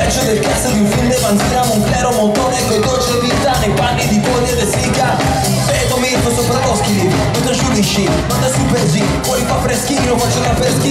Peggio del cazzo di un film di Vanzina, Monclero, Montone coi dolce vita nei panni di Poli e De Sica. Vedo Mirko sopra lo schili, non ti giudici, manda super G, fuori fa freschino, faccio la per schifo.